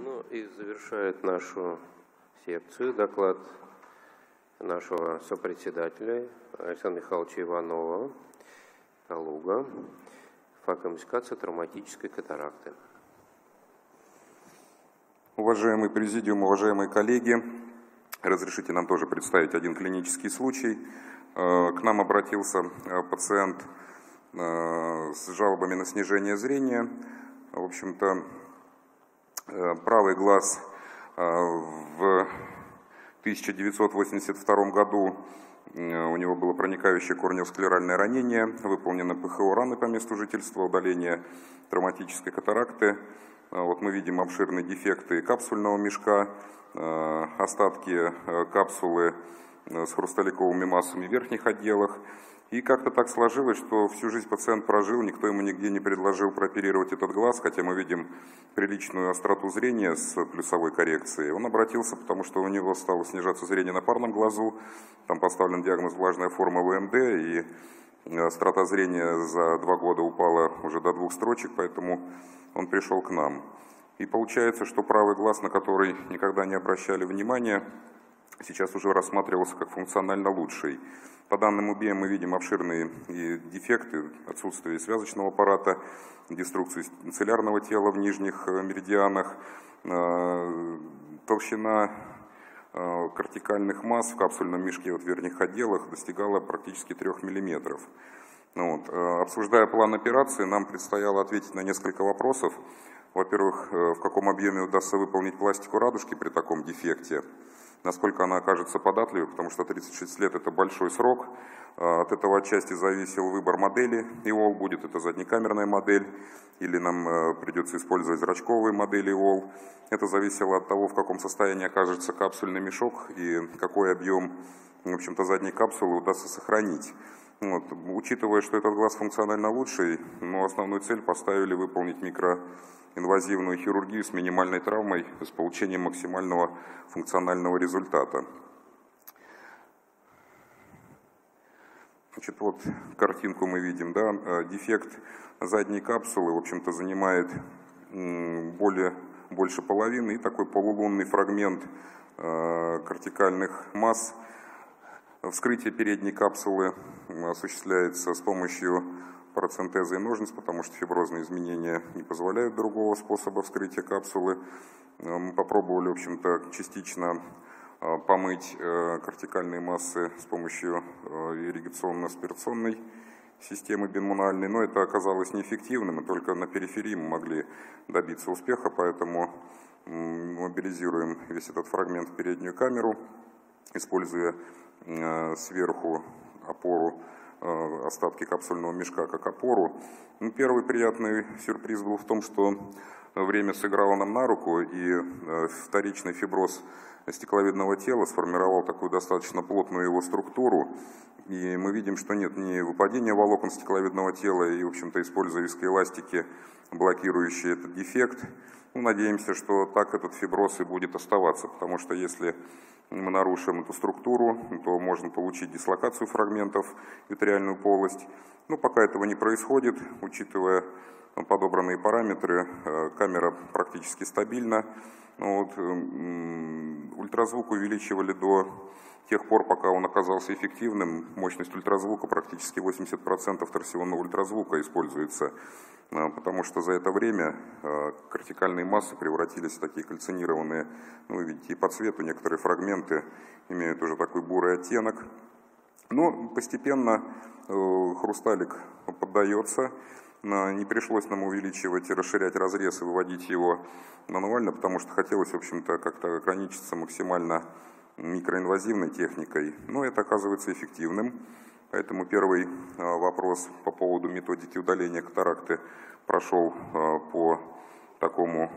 Ну и завершает нашу секцию доклад нашего сопредседателя Александра Михайловича Иванова, Калуга, факоэмульсификация травматической катаракты. Уважаемый президиум, уважаемые коллеги, разрешите нам тоже представить один клинический случай. К нам обратился пациент с жалобами на снижение зрения. В общем-то, правый глаз в 1982 году у него было проникающее корнеосклеральное ранение, выполнено ПХО раны по месту жительства, удаление травматической катаракты. Вот мы видим обширные дефекты капсульного мешка, остатки капсулы с хрусталиковыми массами в верхних отделах. И как-то так сложилось, что всю жизнь пациент прожил, никто ему нигде не предложил прооперировать этот глаз, хотя мы видим приличную остроту зрения с плюсовой коррекцией. Он обратился, потому что у него стало снижаться зрение на парном глазу, там поставлен диагноз влажная форма ВМД, и острота зрения за 2 года упала уже до 2 строчек, поэтому он пришел к нам. И получается, что правый глаз, на который никогда не обращали внимания, сейчас уже рассматривался как функционально лучший. По данным УБИ мы видим обширные дефекты, отсутствие связочного аппарата, деструкцию целлярного тела в нижних меридианах, толщина кортикальных масс в капсульном мешке в верхних отделах достигала практически 3 мм. Вот. Обсуждая план операции, нам предстояло ответить на несколько вопросов. Во-первых, в каком объеме удастся выполнить пластику радужки при таком дефекте, насколько она окажется податливой, потому что 36 лет – это большой срок. От этого отчасти зависел выбор модели ИОЛ, будет это заднекамерная модель, или нам придется использовать зрачковые модели ИОЛ. Это зависело от того, в каком состоянии окажется капсульный мешок и какой объем, в общем-то, задней капсулы удастся сохранить. Вот. Учитывая, что этот глаз функционально лучший, но основную цель поставили выполнить микроинвазивную хирургию с минимальной травмой, с получением максимального функционального результата. Значит, вот картинку мы видим, да, дефект задней капсулы, в общем-то, занимает больше половины, и такой полулунный фрагмент кортикальных масс. Вскрытие передней капсулы осуществляется с помощью парацентеза и ножниц, потому что фиброзные изменения не позволяют другого способа вскрытия капсулы. Мы попробовали, в общем-то, частично помыть кортикальные массы с помощью ирригационно-аспирационной системы бинмунальной, но это оказалось неэффективным, и только на периферии мы могли добиться успеха, поэтому мобилизируем весь этот фрагмент в переднюю камеру, используя сверху опору, остатки капсульного мешка как опору. Ну, первый приятный сюрприз был в том, что время сыграло нам на руку, и вторичный фиброз стекловидного тела сформировал такую достаточно плотную его структуру. И мы видим, что нет ни выпадения волокон стекловидного тела, и, в общем-то, используя вискоэластики, блокирующие этот дефект, мы надеемся, что так этот фиброз и будет оставаться, потому что если мы нарушим эту структуру, то можно получить дислокацию фрагментов в витреальную полость. Но пока этого не происходит, учитывая подобранные параметры, камера практически стабильна. Вот, ультразвук увеличивали до тех пор, пока он оказался эффективным. Мощность ультразвука, практически 80% торсионного ультразвука используется, потому что за это время кортикальные массы превратились в такие кальцинированные, ну, вы видите, и по цвету некоторые фрагменты имеют уже такой бурый оттенок. Но постепенно хрусталик поддается. Не пришлось нам увеличивать и расширять разрез и выводить его мануально, потому что хотелось, в общем-то, как-то ограничиться максимально микроинвазивной техникой. Но это оказывается эффективным. Поэтому первый вопрос по поводу методики удаления катаракты прошел по такому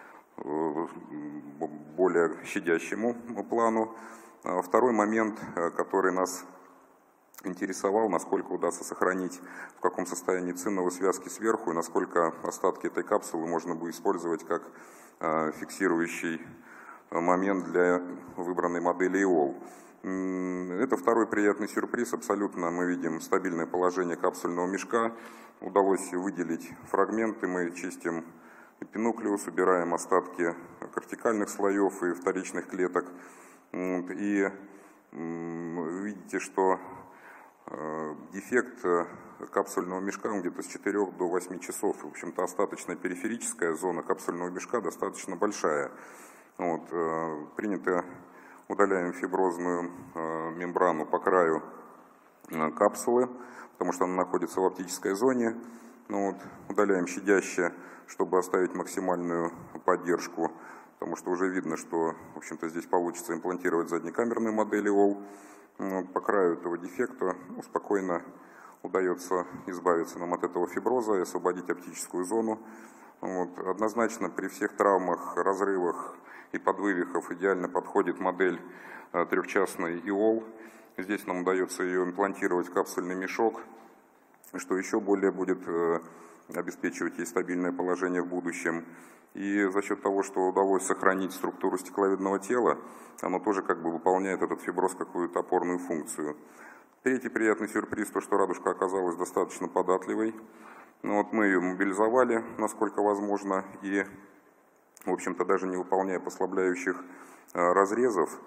более щадящему плану. Второй момент, который нас интересовал, насколько удастся сохранить, в каком состоянии цинновые связки сверху, и насколько остатки этой капсулы можно будет использовать как фиксирующий момент для выбранной модели ИОЛ. Это второй приятный сюрприз. Абсолютно мы видим стабильное положение капсульного мешка. Удалось выделить фрагменты, мы чистим эпинуклеус, убираем остатки кортикальных слоев и вторичных клеток. И видите, что дефект капсульного мешка где-то с 4 до 8 часов. В общем-то, остаточная периферическая зона капсульного мешка достаточно большая. Принято, удаляем фиброзную мембрану по краю капсулы, потому что она находится в оптической зоне. Удаляем щадяще, чтобы оставить максимальную поддержку, потому что уже видно, что, в общем-то, здесь получится имплантировать заднекамерную модель ИОЛ. По краю этого дефекта спокойно удается избавиться нам от этого фиброза и освободить оптическую зону. Однозначно при всех травмах, разрывах и подвывихах идеально подходит модель трехчастной ИОЛ. Здесь нам удается ее имплантировать в капсульный мешок, что еще более будет обеспечивать ей стабильное положение в будущем. И за счет того, что удалось сохранить структуру стекловидного тела, оно тоже как бы выполняет этот фиброз какую-то опорную функцию. Третий приятный сюрприз, то что радужка оказалась достаточно податливой. Мы ее мобилизовали, насколько возможно, и, в общем-то, даже не выполняя послабляющих разрезов,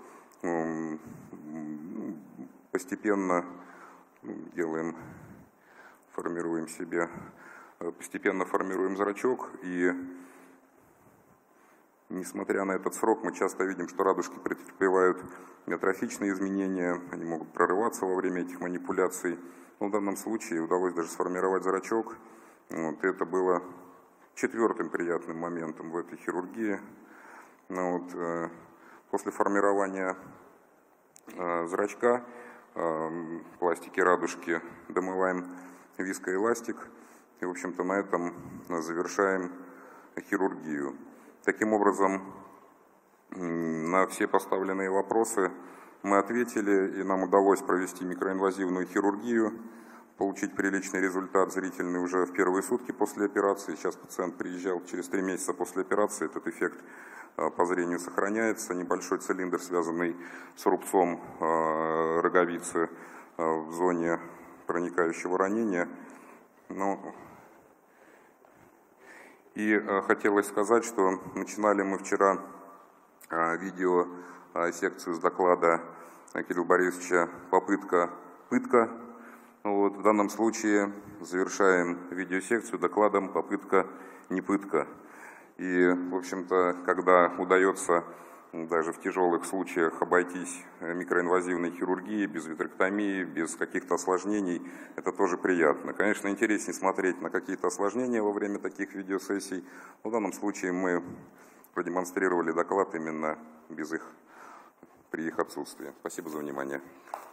постепенно постепенно формируем зрачок, и несмотря на этот срок, мы часто видим, что радужки претерпевают атрофичные изменения, они могут прорываться во время этих манипуляций. Но в данном случае удалось даже сформировать зрачок. Это было четвертым приятным моментом в этой хирургии. После формирования зрачка, пластики радужки, домываем вискоэластик. И, в общем-то, на этом завершаем хирургию. Таким образом, на все поставленные вопросы мы ответили, и нам удалось провести микроинвазивную хирургию, получить приличный результат зрительный уже в первые сутки после операции. Сейчас пациент приезжал через 3 месяца после операции, этот эффект по зрению сохраняется. Небольшой цилиндр, связанный с рубцом роговицы в зоне проникающего ранения. И хотелось сказать, что начинали мы вчера видеосекцию с доклада Кирилла Борисовича «Попытка-пытка». В данном случае завершаем видеосекцию докладом «Попытка-не пытка». И, в общем-то, когда удается даже в тяжелых случаях обойтись микроинвазивной хирургией, без витрэктомии, без каких-то осложнений, это тоже приятно. Конечно, интереснее смотреть на какие-то осложнения во время таких видеосессий. Но в данном случае мы продемонстрировали доклад именно при их отсутствии. Спасибо за внимание.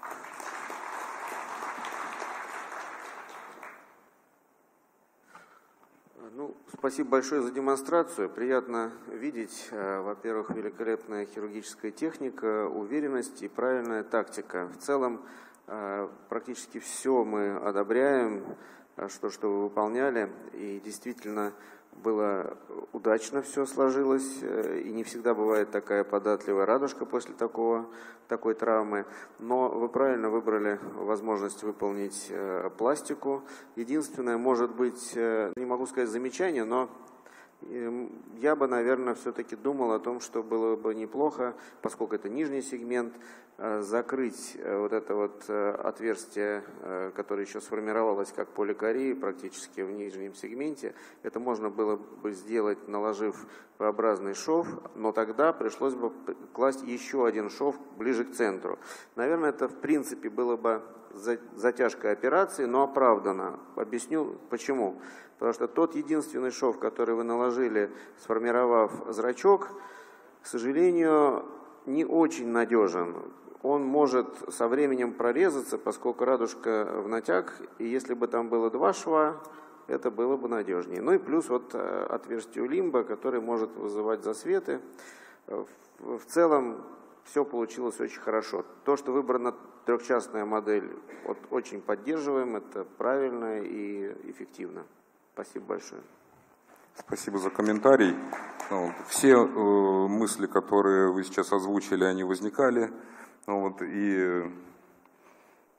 Спасибо большое за демонстрацию. Приятно видеть, во-первых, великолепная хирургическая техника, уверенность и правильная тактика. В целом, практически все мы одобряем, что вы выполняли, и действительно было удачно все сложилось, и не всегда бывает такая податливая радужка после такой травмы, но вы правильно выбрали возможность выполнить пластику. Единственное, может быть, не могу сказать замечание, но я бы, наверное, все-таки думал о том, что было бы неплохо, поскольку это нижний сегмент, закрыть вот это отверстие, которое еще сформировалось как поликария практически в нижнем сегменте. Это можно было бы сделать, наложив V-образный шов, но тогда пришлось бы класть еще один шов ближе к центру. Наверное, это в принципе было бы затяжкой операции, но оправдано. Объясню почему. Потому что тот единственный шов, который вы наложили, сформировав зрачок, к сожалению, не очень надежен. Он может со временем прорезаться, поскольку радужка в натяг, и если бы там было 2 шва, это было бы надежнее. Ну и плюс отверстие лимба, который может вызывать засветы. В целом все получилось очень хорошо. То, что выбрана трехчастная модель, очень поддерживаем, это правильно и эффективно. Спасибо большое. Спасибо за комментарий. Все мысли, которые вы сейчас озвучили, они возникали. И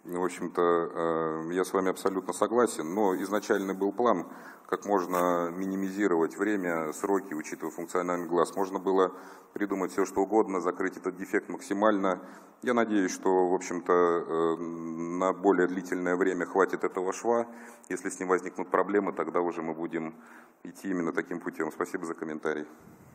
В общем-то, я с вами абсолютно согласен, но изначальный был план, как можно минимизировать время, сроки, учитывая функциональный глаз. Можно было придумать все, что угодно, закрыть этот дефект максимально. Я надеюсь, что, в общем-то, на более длительное время хватит этого шва. Если с ним возникнут проблемы, тогда уже мы будем идти именно таким путем. Спасибо за комментарий.